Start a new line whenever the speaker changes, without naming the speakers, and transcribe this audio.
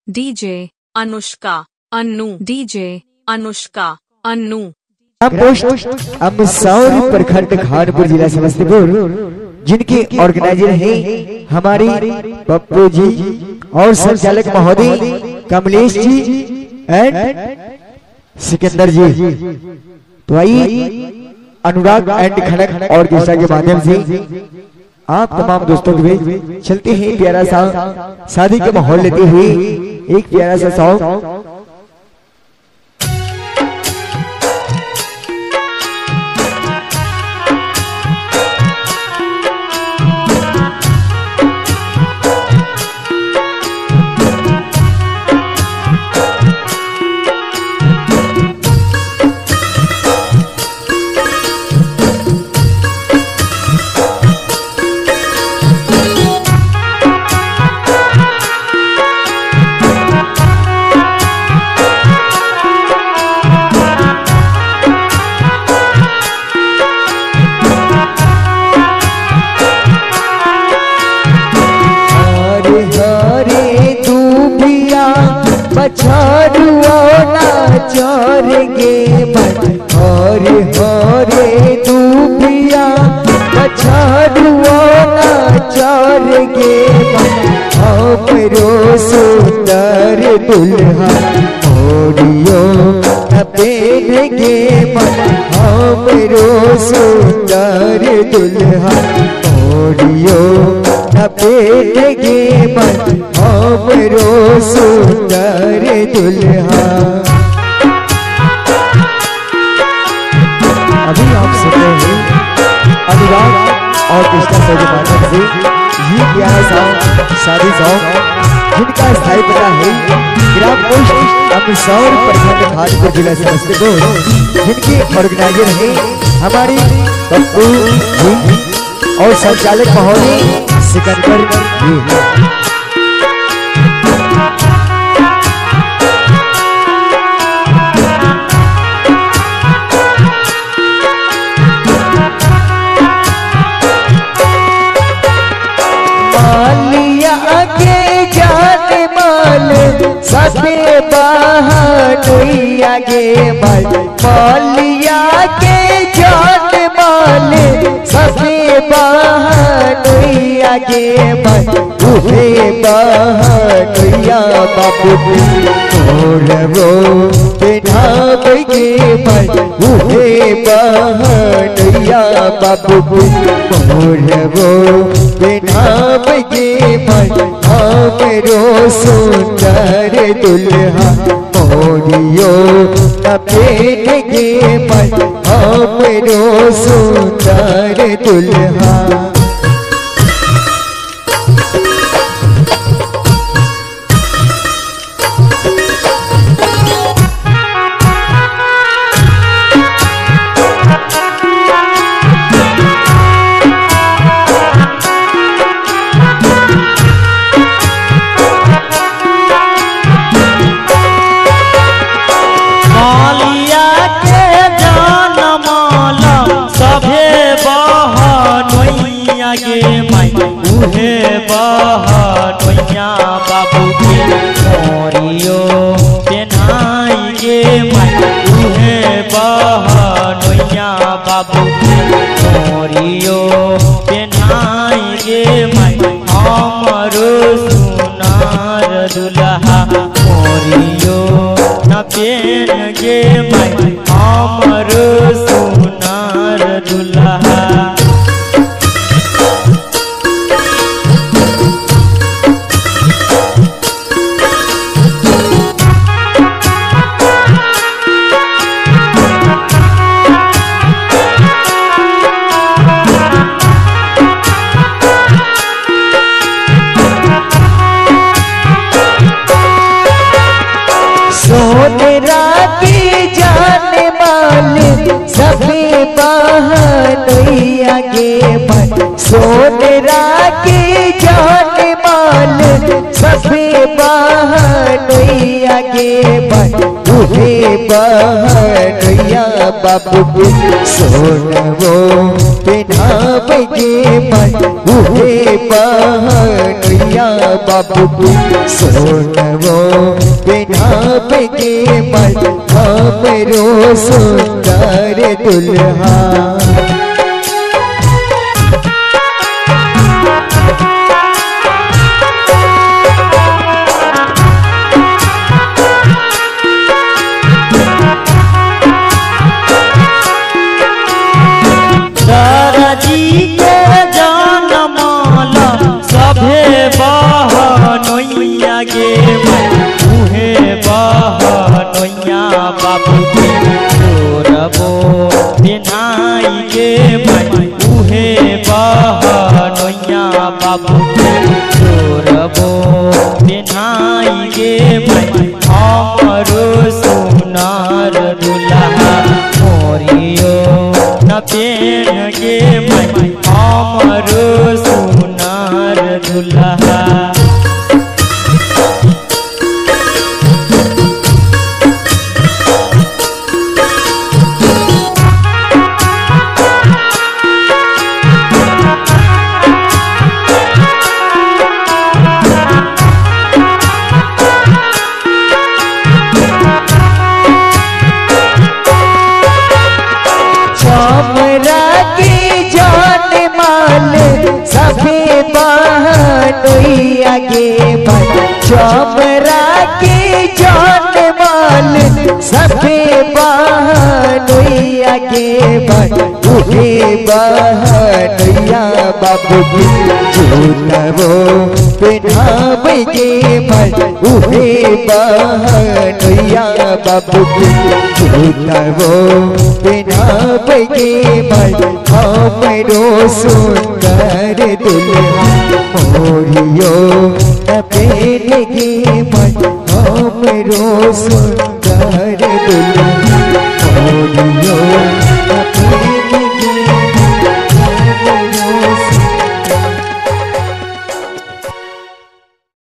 DJ Anushka Annu, DJ Anushka Annu.
Post Amsaur प्रखंड खानपुर जिला समस्तीपुर, जिनके ऑर्गेनाइजर हैं हमारी पप्पू जी और संचालक महोदय कमलेश जी एंड सिकंदर जी। तो आइए अनुराग एंड खनक ऑर्केस्ट्रा के माध्यम से आप तमाम दोस्तों के बीच चलते हैं प्यारा सा शादी का माहौल लेते हुए एक प्यारा सा सॉन्ग। चोरेंगे हरे हरे दूबिया बछड़ुआ चोरेंगे हमरो सुंदर दुल्हा मोरियो पहनेंगे हमरो सुंदर दुल्हा मोरियो पहनेंगे हमरो सुंदर दुल्हा। अभी आप सुन रहे हैं अनुराग ऑर्केस्ट्रा के माध्यम से ये प्यारा सॉन्ग शादी सॉन्ग, जिनका स्थायी पता है ग्राम पोस्ट अमसौर प्रखंड खानपुर जिला समस्तीपुर, जिनके ऑर्गेनाइजर हैं हमारी पप्पू जी और संचालक महोदय सिकंदर जी। सते बहनोइया गे मलिया के जान माल सते बहनोइया गे उहे बहनोइया बाबू मोरवो पिन्हाब गे उहे बहनोइया बाबू मोरवो पिन्हाब गे हमरो सुंदर दुल्हा मोरियो पहनेंगे हमरो सुंदर दुल्हा।
उहे बहनोइया बाबू के मोरियो पेन्हाई गे उहे बहनोइया बाबू के मोरियो पेन्हाई गे हमरो सुनार दुल्हा मोरियो न पेन गे हमरो सुनार दुल्हा।
सोनेरा के जान माल सफे बहनोइया गे उहे बहनैया बाबू के सोनवो पहनावे के मन उहे बहनैया बाबू के सोनवो पहनावे के मन हमरो सुंदर दुल्हा
दादाजी के जनमाला सभे बहनैया गे उहे बहनैया बाबू के सोरबो पेनाई गे उहे बहनैया बाबू के सोरबो पेनाई गे हमरो सुनार दुल्हा मोरियो न पेन गे हमरो सुनार दुल्हा
हमरा के जान माल सभे बहनैया गे हमरा के जान माल सभे बहनैया गे उहे बहनैया बाबू के जोतवो पहनावे के उहे बहनैया बाबू के जोतवो पहनावे के हमरो सुंदर दुल्हा मोरियो न पहन के हमरो सुंदर